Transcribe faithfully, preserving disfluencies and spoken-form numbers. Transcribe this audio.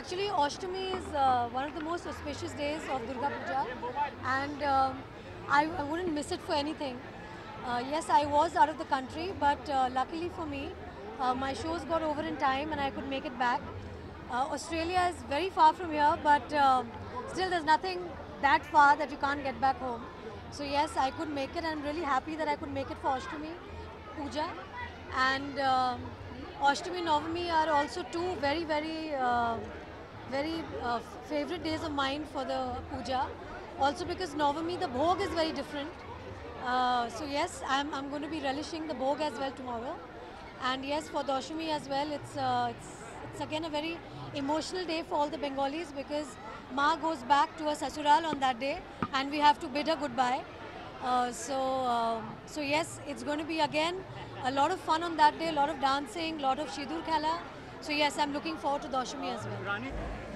Actually, Ashtami is uh, one of the most auspicious days of Durga Puja, and um I, I wouldn't miss it for anything. Uh, yes, I was out of the country, but uh, luckily for me, uh, my shows got over in time and I could make it back. Uh, Australia is very far from here, but um still there's nothing that far that you can't get back home. So yes, I could make it, and I'm really happy that I could make it for Ashtami Puja. And um, Ashtami Navami are also two very, very, uh, very uh, favorite days of mine for the puja. Also because Navami, the bhog is very different. Uh, so yes, I'm, I'm going to be relishing the bhog as well tomorrow. And yes, for Dashami as well, it's, uh, it's, it's again a very emotional day for all the Bengalis, because Ma goes back to her sasural on that day and we have to bid her goodbye. Uh, so, um so yes, it's going to be again a lot of fun on that day, a lot of dancing, a lot of Shidur Khala. So yes, I'm looking forward to Dashami as well.